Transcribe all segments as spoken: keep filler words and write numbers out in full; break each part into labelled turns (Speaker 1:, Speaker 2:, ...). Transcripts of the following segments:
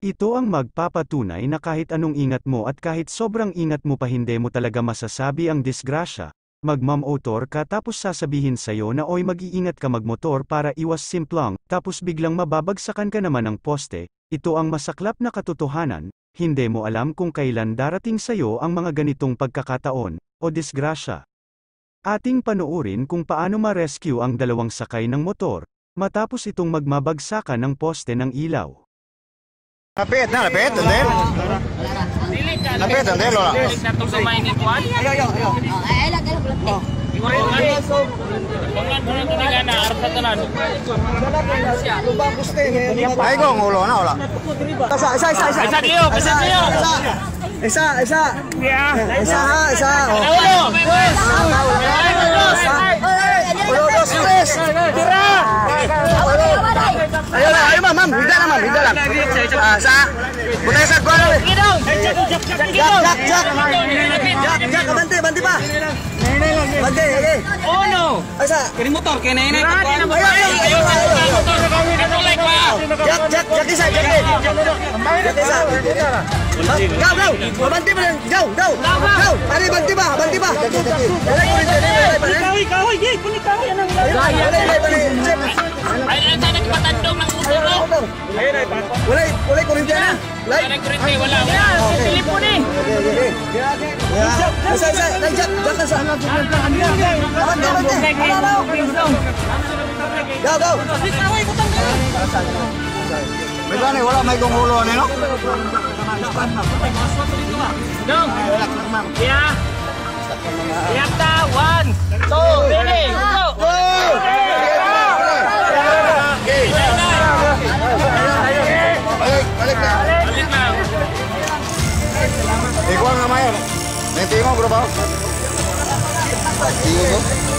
Speaker 1: Ito ang magpapatunay na kahit anong ingat mo at kahit sobrang ingat mo pa hindi mo talaga masasabi ang disgrasya. Magmamotor ka tapos sasabihin sa'yo na oy mag-iingat ka magmotor para iwas simplang, tapos biglang mababagsakan ka naman ng poste. Ito ang masaklap na katotohanan, hindi mo alam kung kailan darating sa'yo ang mga ganitong pagkakataon, o disgrasya. Ating panoorin kung paano ma-rescue ang dalawang sakay ng motor, matapos itong magmabagsakan ng poste ng ilaw.
Speaker 2: Lapit na, lapit, Andel. Lapit, Andel, wala.
Speaker 3: Ayo, ayo, ayo. Ay, lag, lag, lag.
Speaker 2: Ay, kung ulo na, wala.
Speaker 4: Isa, isa, isa, isa.
Speaker 5: Isa kayo, isa kayo.
Speaker 4: Isa, isa. Isa, ha, isa.
Speaker 5: Ulo.
Speaker 4: Ulo, dos, tres. Tira. Ayo na, ayo ma'am, ma'am. Hida na, ma'am. Hida lang. Ah, sa. Butay sa kuwan. Jak, jak, jak. Jak, jak, banti, banti pa. Banti, okay.
Speaker 5: Oh no.
Speaker 4: Isa.
Speaker 5: Kini motor kene ini.
Speaker 4: Ayo, ayo, ayo. Jak, jak, jak isa, jak isa. Jak isa. Gaw, gaw. Banti pa. Gaw, gaw. Gaw. Pare, banti pa, banti pa.
Speaker 5: Kawi, kawi, ye, kuni kawi anang. Ay, ay, ay, nagpatandong ng ulo.
Speaker 4: Walay, walay kuryente na.
Speaker 5: Wala na kurente, wala. Telepon eh.
Speaker 4: Isa, isa, jak, jak isa. Banti, banti. Gaw, gaw.
Speaker 2: May gani, wala may kung ulo na, no?
Speaker 5: Dong. Ya. Siapta, one, two, three, go.
Speaker 2: Balik, balik na.
Speaker 5: Balik lang.
Speaker 2: Ikaw nga mayon. Nanti mo, bro, ba? Iyo mo?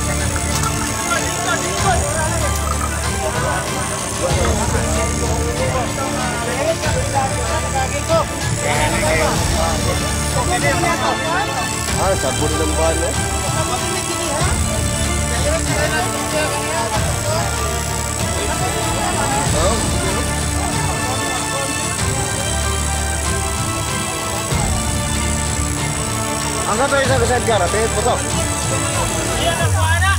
Speaker 2: Ah, sabon ng bahan, no? Angkat tayo sa kasayad ka, rapid, putok.
Speaker 5: Iyan ang kuwana.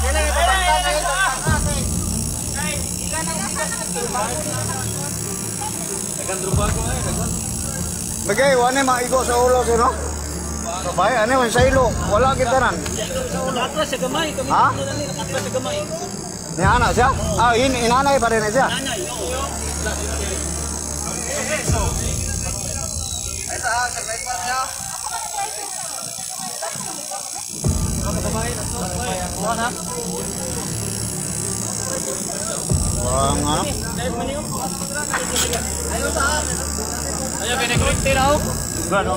Speaker 2: Bagay, wala maigo sa ulo, sino? Sabay, ano yung sa ilo? Wala kita nan.
Speaker 5: Atras sa gamay.
Speaker 2: Ha?
Speaker 5: Atras sa gamay.
Speaker 2: Ni anak siya? Ah, in inanay pa rin siya. Wang ano?
Speaker 5: Ayo, pinag-kurente raw. Gano?